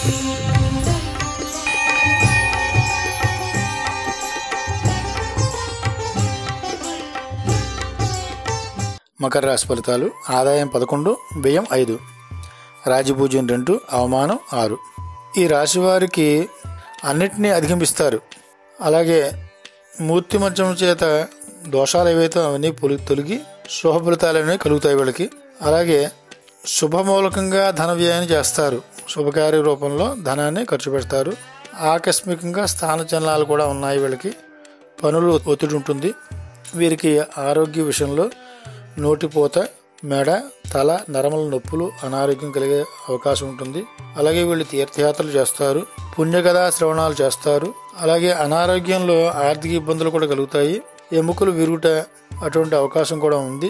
మకర రాశి ఫలితాలు. ఆదాయం 11, వ్యయం 5, రాజపూజ్యం 2, అవమానం 6. ఈ రాశి వారికి అన్నిటినీ అధిగమిస్తారు. అలాగే మూర్తిమత్యం చేత దోషాలు ఏవైతే అవన్నీ తొలగి శుభ ఫలితాలు అనేవి కలుగుతాయి వీళ్ళకి. అలాగే శుభమూలకంగా ధన వ్యయాన్ని చేస్తారు. శుభకార్య రూపంలో ధనాన్ని ఖర్చు పెడతారు. ఆకస్మికంగా స్థాన చలనాలు కూడా ఉన్నాయి వీళ్ళకి. పనులు ఒత్తిడి ఉంటుంది. వీరికి ఆరోగ్య విషయంలో నోటిపోత, మెడ, తల, నరముల నొప్పులు, అనారోగ్యం కలిగే అవకాశం ఉంటుంది. అలాగే వీళ్ళు తీర్థయాత్రలు చేస్తారు. పుణ్యకథా శ్రవణాలు చేస్తారు. అలాగే అనారోగ్యంలో ఆర్థిక ఇబ్బందులు కూడా కలుగుతాయి. ఎముకలు విరుగుట అటువంటి అవకాశం కూడా ఉంది.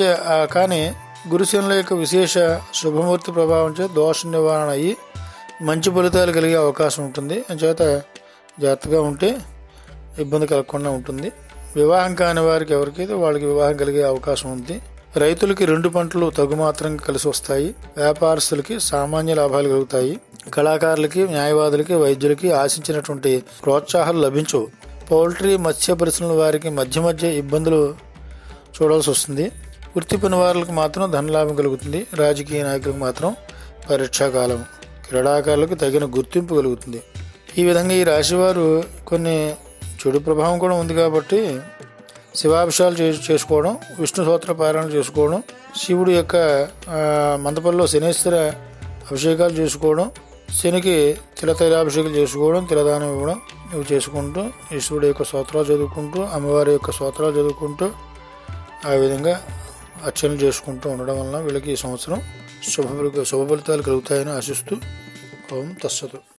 కానీ గురుశనుల యొక్క విశేష శుభమూర్తి ప్రభావంచే దోష నివారణ అయ్యి మంచి ఫలితాలు కలిగే అవకాశం ఉంటుంది. అంచేత జాగ్రత్తగా ఉంటే ఇబ్బంది కలగకుండా ఉంటుంది. వివాహం కాని వారికి ఎవరికైతే వాళ్ళకి వివాహం కలిగే అవకాశం ఉంది. రైతులకి 2 పంటలు తగుమాత్రంగా కలిసి వస్తాయి. వ్యాపారస్తులకి సామాన్య లాభాలు కలుగుతాయి. కళాకారులకి, న్యాయవాదులకి, వైద్యులకి ఆశించినటువంటి ప్రోత్సాహాలు లభించవు. పౌల్ట్రీ, మత్స్య పరిశ్రమల వారికి మధ్య ఇబ్బందులు చూడాల్సి వస్తుంది. వృత్తి పని వారికి మాత్రం ధనలాభం కలుగుతుంది. రాజకీయ నాయకులకు మాత్రం పరీక్షాకాలం. క్రీడాకారులకు తగిన గుర్తింపు కలుగుతుంది. ఈ విధంగా ఈ రాశివారు కొన్ని చెడు ప్రభావం కూడా ఉంది కాబట్టి శివాభిషేకాలు చేసుకోవడం, విష్ణు స్తోత్ర పారాయణ చేసుకోవడం, శివుడి యొక్క మందపల్లిలో శనేశ్వర అభిషేకాలు చేసుకోవడం, శనికి తిలతైలాభిషేకాలు చేసుకోవడం, తిలదానం ఇవ్వడం, ఇవి చేసుకుంటూ ఈశ్వరుడు యొక్క స్తోత్రాలు చదువుకుంటూ, అమ్మవారి యొక్క స్తోత్రాలు చదువుకుంటూ ఆ విధంగా అర్చనలు చేసుకుంటూ ఉండడం వలన వీళ్ళకి ఈ సంవత్సరం శుభ ఫలితాలు కలుగుతాయని ఆశిస్తూ ఓం తస్సతు.